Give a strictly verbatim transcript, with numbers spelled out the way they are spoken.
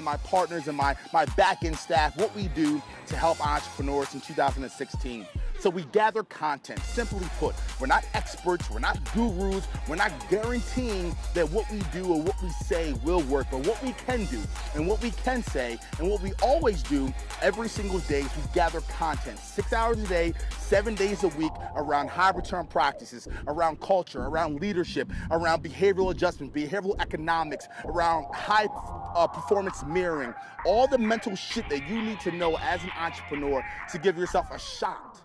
and my partners and my, my back-end staff, what we do to help entrepreneurs in two thousand sixteen. So we gather content. Simply put, we're not experts, we're not gurus, we're not guaranteeing that what we do or what we say will work, but what we can do and what we can say and what we always do every single day is we gather content, six hours a day, seven days a week, around high return practices, around culture, around leadership, around behavioral adjustment, behavioral economics, around high uh, performance mirroring, all the mental shit that you need to know as an entrepreneur to give yourself a shot